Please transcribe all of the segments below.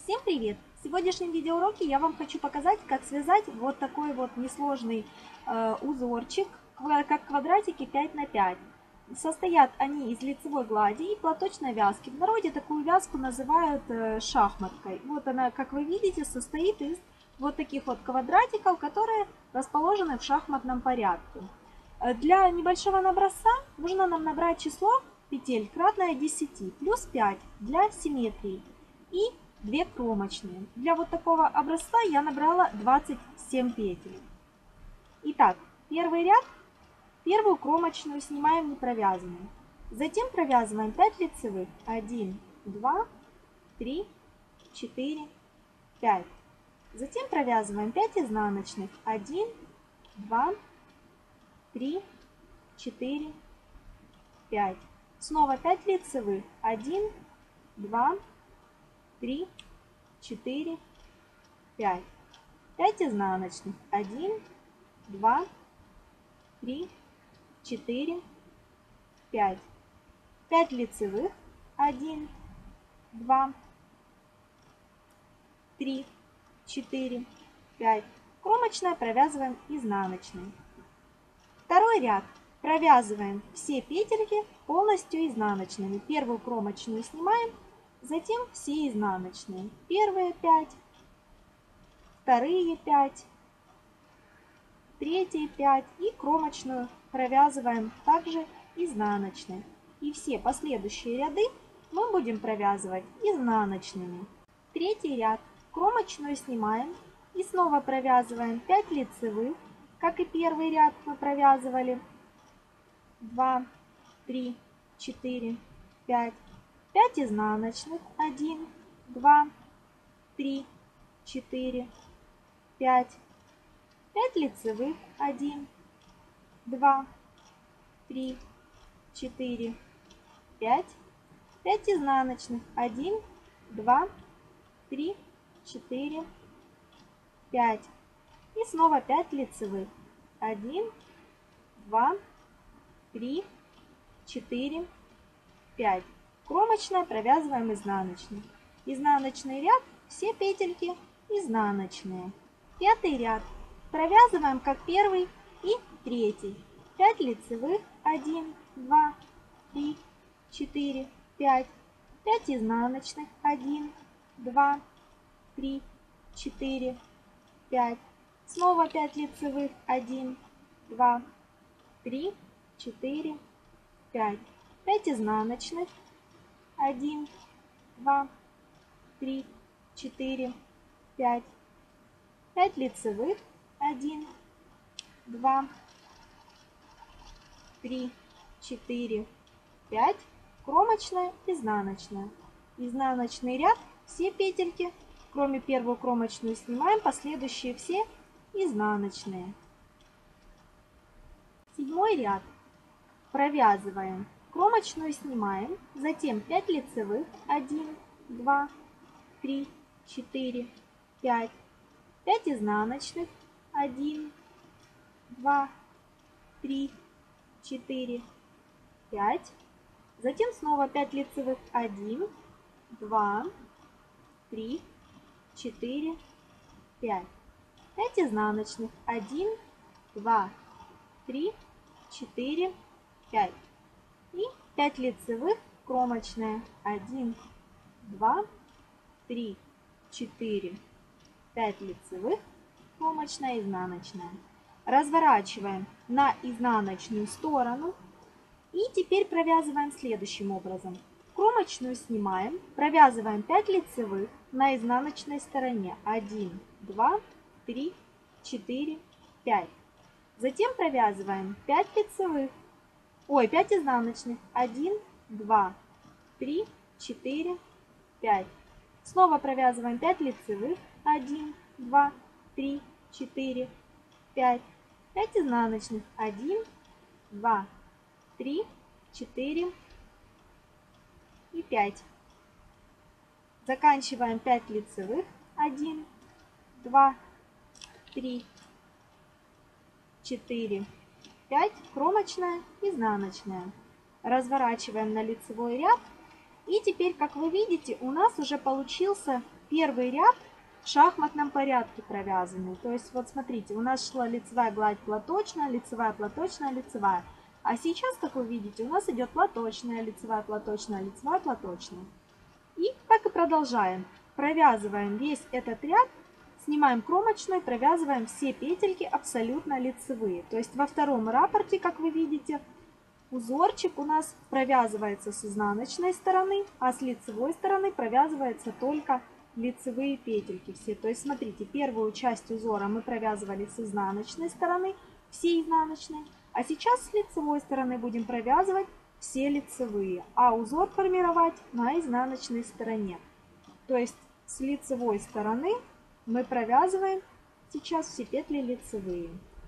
Всем привет! В сегодняшнем видеоуроке я вам хочу показать, как связать вот такой вот несложный узорчик, как квадратики 5 на 5. Состоят они из лицевой глади и платочной вязки. В народе такую вязку называют шахматкой. Вот она, как вы видите, состоит из вот таких вот квадратиков, которые расположены в шахматном порядке. Для небольшого образца нужно нам набрать число петель кратное 10 плюс 5 для симметрии и 2 кромочные. Для вот такого образца я набрала 27 петель. Итак, первый ряд, первую кромочную снимаем не провязанную. Затем провязываем 5 лицевых. 1, 2, 3, 4, 5. Затем провязываем 5 изнаночных. 1, 2, 3, 4, 5. Снова 5 лицевых. 1, 2, 3, 4, 5. 5 изнаночных. 1, 2, 3, 4, 5. 5 лицевых. 1, 2, 3, 4, 5. Кромочная провязываем изнаночной. Второй ряд. Провязываем все петельки полностью изнаночными. Первую кромочную снимаем, затем все изнаночные. Первые 5, вторые 5, третьи 5 и кромочную провязываем также изнаночной. И все последующие ряды мы будем провязывать изнаночными. Третий ряд. Кромочную снимаем и снова провязываем 5 лицевых, как и первый ряд мы провязывали. 2, 3, 4, 5. 5 изнаночных. 1, 2, 3, 4, 5. 5 лицевых. 1, 2, 3, 4, 5. 5 изнаночных. 1, 2, 3, 4, 5. И снова 5 лицевых. 1, 2, 3, 4, 5. Кромочная провязываем изнаночной. Изнаночный ряд, все петельки изнаночные. Пятый ряд. Провязываем как первый и третий. 5 лицевых. 1, 2, 3, 4, 5. 5 изнаночных. 1, 2, 3, 4, 5. Снова 5 лицевых. 1, 2, 3, 4, 5. 5 изнаночных. 1, 2, 3, 4, 5. 5 лицевых. 1, 2, 3, 4, 5. Кромочная, изнаночная. Изнаночный ряд, все петельки, кроме первую кромочную, снимаем, последующие все изнаночные. Седьмой ряд. Провязываем, кромочную снимаем, затем 5 лицевых. 1, 2, 3, 4, 5. 5 изнаночных. 1, 2, 3, 4, 5. Затем снова 5 лицевых. 1, 2, 3, 4, 5. 5 изнаночных. 1, 2, 3, 4, 5. И 5 лицевых, кромочная. 1, 2, 3, 4, 5 лицевых, кромочная, изнаночная. Разворачиваем на изнаночную сторону. И теперь провязываем следующим образом. Кромочную снимаем, провязываем 5 лицевых на изнаночной стороне. 1, 2, 3, 4, 5. Затем провязываем 5 лицевых. 5 изнаночных. 1, 2, 3, 4, 5. Снова провязываем 5 лицевых. 1, 2, 3, 4, 5. 5 изнаночных. 1, 2, 3, 4 и 5. Заканчиваем 5 лицевых. 1, 2, 3, 4, 5. Кромочная, изнаночная. Разворачиваем на лицевой ряд. И теперь, как вы видите, у нас уже получился первый ряд в шахматном порядке провязаны. То есть вот смотрите, у нас шла лицевая гладь платочная, лицевая, платочная, лицевая. А сейчас, как вы видите, у нас идет платочная, лицевая, платочная, лицевая, платочная. И так и продолжаем. Провязываем весь этот ряд, снимаем кромочную, провязываем все петельки абсолютно лицевые. То есть во втором раппорте, как вы видите, узорчик у нас провязывается с изнаночной стороны, а с лицевой стороны провязывается только лицевые петельки все. То есть смотрите, первую часть узора мы провязывали с изнаночной стороны, все изнаночные, а сейчас с лицевой стороны будем провязывать все лицевые, а узор формировать на изнаночной стороне. То есть с лицевой стороны мы провязываем сейчас все петли лицевые.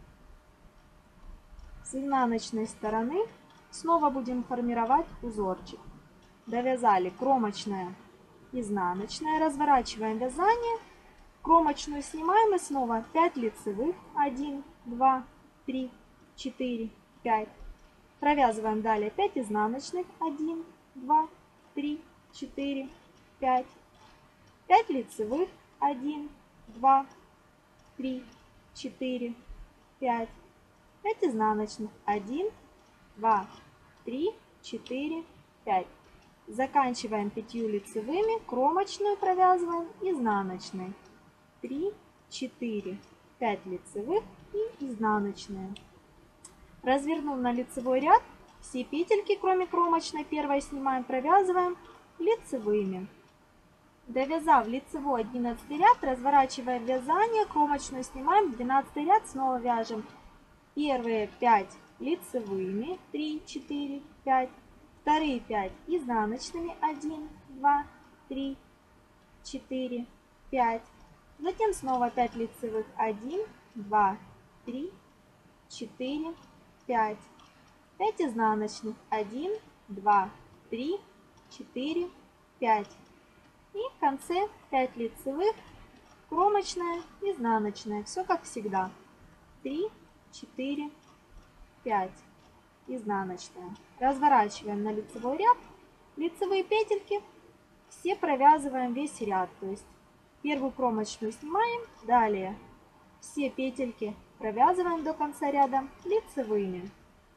С изнаночной стороны снова будем формировать узорчик. Довязали кромочная, изнаночная, разворачиваем вязание, кромочную снимаем и снова 5 лицевых, 1, 2, 3, 4, 5. Провязываем далее 5 изнаночных, 1, 2, 3, 4, 5. 5 лицевых, 1, 2, 3, 4, 5. 5 изнаночных, 1, 2, 3, 4, 5. Заканчиваем 5 лицевыми, кромочную провязываем изнаночной. 3, 4, 5 лицевых и изнаночная. Развернув на лицевой ряд, все петельки, кроме кромочной, первой снимаем, провязываем лицевыми. Довязав лицевой 11 ряд, разворачиваем вязание, кромочную снимаем, 12 ряд снова вяжем первые 5 лицевыми, 3, 4, 5, вторые 5 изнаночными, 1, 2, 3, 4, 5, затем снова 5 лицевых, 1, 2, 3, 4, 5, 5 изнаночных, 1, 2, 3, 4, 5. И в конце 5 лицевых, кромочная, изнаночная. Все как всегда. 3, 4, 5. Изнаночная. Разворачиваем на лицевой ряд. Лицевые петельки все провязываем весь ряд. То есть первую кромочную снимаем. Далее все петельки провязываем до конца ряда лицевыми.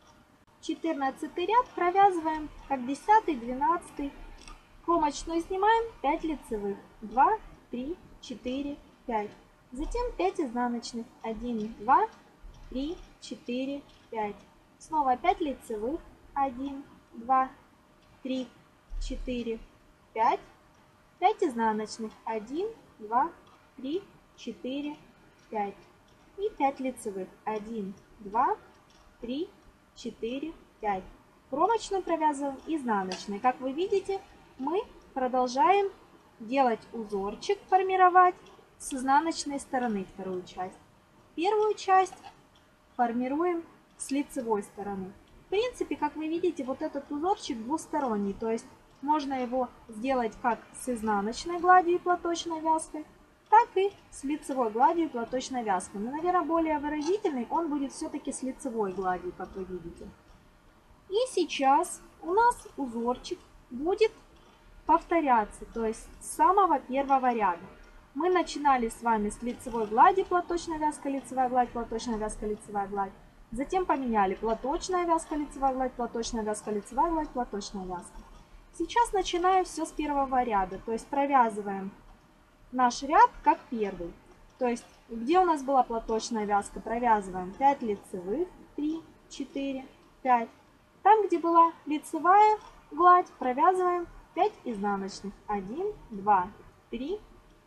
14 ряд провязываем как 10, 12. Кромочную снимаем, 5 лицевых, 2, 3, 4, 5. Затем 5 изнаночных, 1, 2, 3, 4, 5. Снова 5 лицевых, 1, 2, 3, 4, 5. 5 изнаночных, 1, 2, 3, 4, 5. И 5 лицевых, 1, 2, 3, 4, 5. Кромочную провязываем изнаночной. Как вы видите, мы продолжаем делать узорчик, формировать с изнаночной стороны вторую часть. Первую часть формируем с лицевой стороны. В принципе, как вы видите, вот этот узорчик двусторонний, то есть можно его сделать как с изнаночной гладью и платочной вязкой, так и с лицевой гладью и платочной вязкой. Но, наверное, более выразительный он будет все-таки с лицевой гладью, как вы видите. И сейчас у нас узорчик будет повторяться, то есть с самого первого ряда. Мы начинали с вами с лицевой глади, платочная вязка, лицевая гладь, платочная вязка, лицевая гладь. Затем поменяли платочная вязка, лицевая гладь, платочная вязка, лицевая гладь, платочная вязка. Сейчас начинаем все с первого ряда, то есть провязываем наш ряд как первый. То есть где у нас была платочная вязка, провязываем 5 лицевых, 3, 4, 5. Там, где была лицевая гладь, провязываем 5 изнаночных. 1, 2, 3,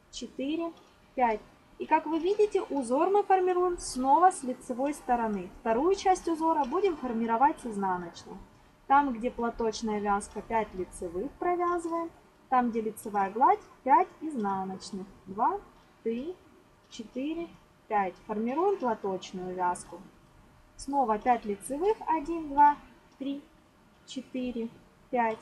4, 5. И как вы видите, узор мы формируем снова с лицевой стороны. Вторую часть узора будем формировать с изнаночной. Там, где платочная вязка, 5 лицевых провязываем. Там, где лицевая гладь, 5 изнаночных. 2, 3, 4, 5. Формируем платочную вязку. Снова 5 лицевых. 1, 2, 3, 4, 5.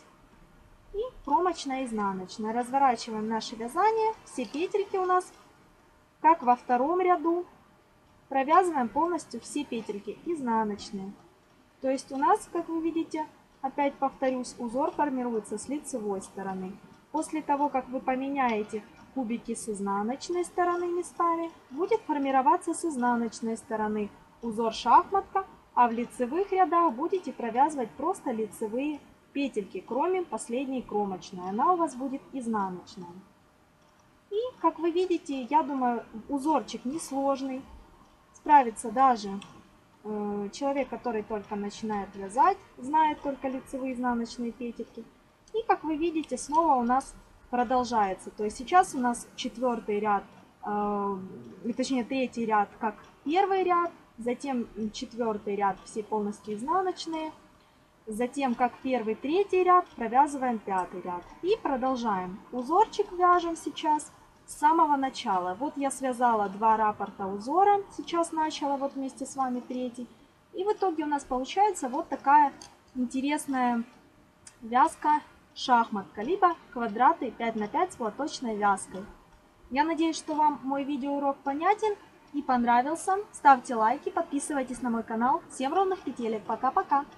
И кромочная, изнаночная. Разворачиваем наше вязание. Все петельки у нас, как во втором ряду, провязываем полностью все петельки изнаночные. То есть у нас, как вы видите, опять повторюсь, узор формируется с лицевой стороны. После того, как вы поменяете кубики с изнаночной стороны местами, будет формироваться с изнаночной стороны узор шахматка, а в лицевых рядах будете провязывать просто лицевые петельки, кроме последней кромочной. Она у вас будет изнаночная. И, как вы видите, я думаю, узорчик несложный. Справится даже человек, который только начинает вязать, знает только лицевые изнаночные петельки. И, как вы видите, снова у нас продолжается. То есть сейчас у нас четвертый ряд, точнее третий ряд как первый ряд, затем четвертый ряд все полностью изнаночные, затем как первый, третий ряд провязываем пятый ряд. И продолжаем. Узорчик вяжем сейчас с самого начала. Вот я связала 2 раппорта узора, сейчас начала вот вместе с вами третий. И в итоге у нас получается вот такая интересная вязка шахматка, либо квадраты 5 на 5 с платочной вязкой. Я надеюсь, что вам мой видеоурок понятен и понравился. Ставьте лайки, подписывайтесь на мой канал. Всем ровных петелек. Пока-пока!